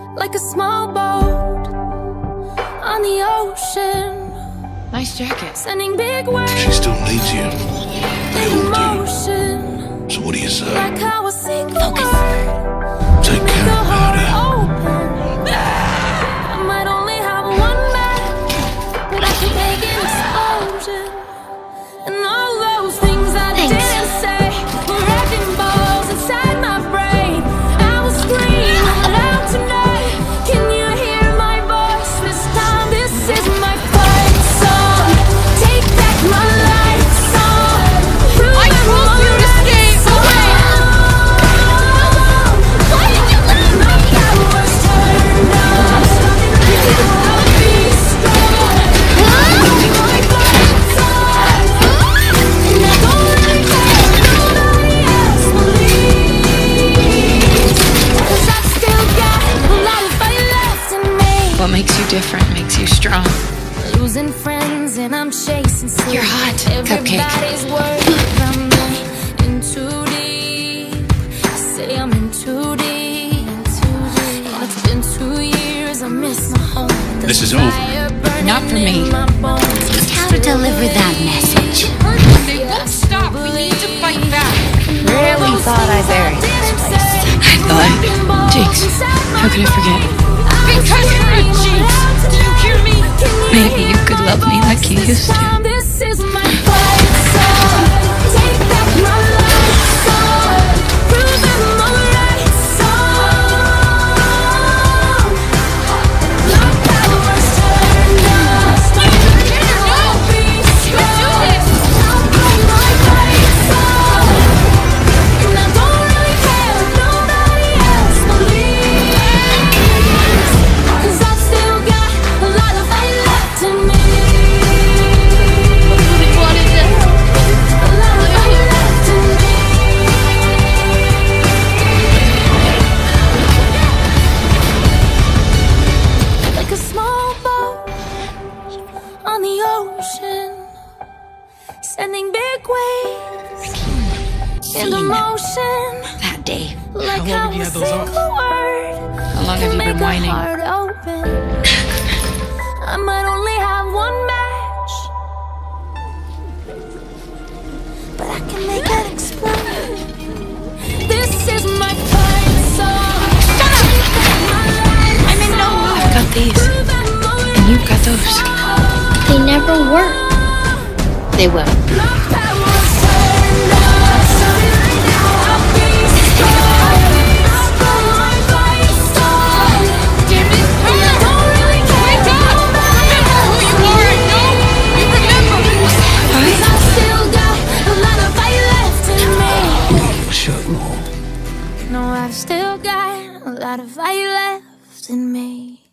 like a small boat on the ocean. Nice jacket. Sending big waves. She still needs you. They all do. Motion, So what do you say? like how a single Focus. word Take make care a of heart her. open. I might only have one man, but I can make an explosion. And all those things I didn't say were wrecking balls inside my brain. I will scream loud tonight. Can you hear my voice this time? This is my fight song. Take back my life song. I told you to stay away! Why did you leave me? I was turned on. I'll be strong. My fight song. And I don't really care if nobody else believes, 'cause I've still got a lot of fight left in me. What makes you different makes you strong. Losing friends and I'm chasing sleep. You're hot, Cupcake. Everybody's worried about me. In too deep. Say I'm in too deep. And it's been 2 years. I miss my home. This is over. Not for me. Just how to deliver that message. They won't stop. We need to fight back. Really thought I buried this place. I thought. Jinx, how could I forget? Because you're a jinx. Do you hear me? Maybe you could love me like you used to. This is my fight song. Take back my life song. Prove I'm alright song. My power's turned on. I'll be strong. I'll play my fight song. And I don't really care if nobody else believes, 'cause I've still got a lot of fight left in me. What is it? A lot of fight left in me. Like a small boat on the ocean, sending big waves into motion, That day. like how a single word How long have you been make a whining? heart open. I might only have one match, but I can make it explode. This is my fight song. I'm in no mood. I've got these, and you've got those. They never work. They will. My power's turned on. I'll be strong. I'll play my fight song. Damn it! And I don't really care. Wake up! Remember who you are! No! You remember! 'Cause I've still got a lot of fight left in me. Shut more. No, I've still got a lot of fight left in me.